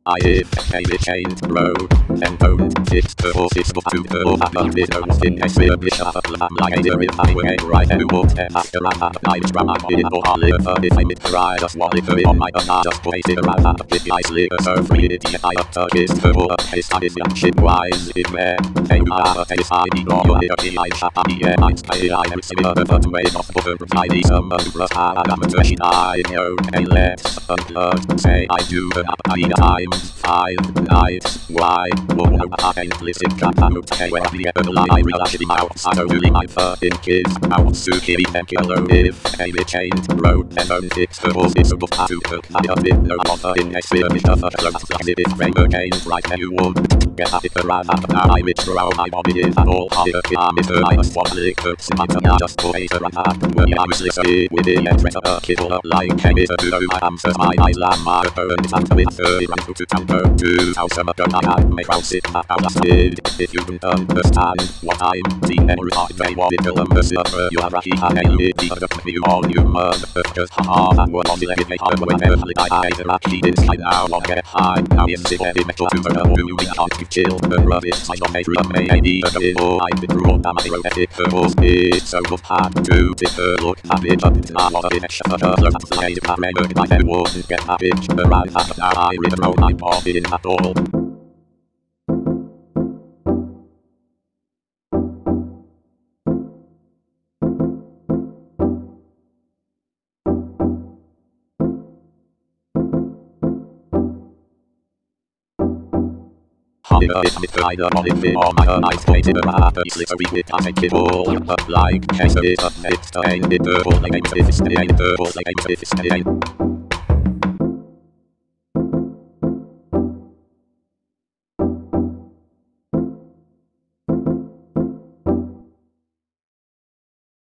I if came it chained road and don't fix the horses of to the over with no thin a sphere bishop like a deer if I were right and walked after I had I was from my bit or I live if I mid ride just wanted to be on my own I just waited around that with the ice liver so free it I up to kiss the wall up his time is young shit wise in there and you have a taste I need all your I shop yeah I stay I am similar but to wait off butter I need some plus I am a machine I know and let's unplug say I do the times 5 nights why I can't listen crap I'm okay when I realize it out I don't really my fucking kids I want to kill them kill if I be chained road and don't fix the balls it's above to cook I have been no offer in a sphere with stuff that looks like it is framework games right now you won't get happy around now I rich throughout my body is at all higher I'm Mr. I just want to lick hooks in my tongue just for later and half when I was listening with it and dress up a kid all up like a Mr. to know my answers my eyes lamb my phone is after with 30 run to tango 2000 ago I had my crowd sit back out last did if you don't understand what I'm seeing and retarded they want it Columbus you are lucky I ain't lit the other you all you motherfuckers haha and what on the leg it hard when never I ain't lucky inside out I'll get high now in sick heavy metal to the who we can't give chill and rub it I don't make rub maybe or I've been through all that my road ethic was it so I've had to take a look at it but it's not a bit extra for the that's the way to remember I never wouldn't get that bitch around that I really throw my body in at all it's with either on it or my own eyes waited around the slits we with I take it all up like case of it up next to ain't it the whole like aim if it's the ain't the whole like aim if it's the ain't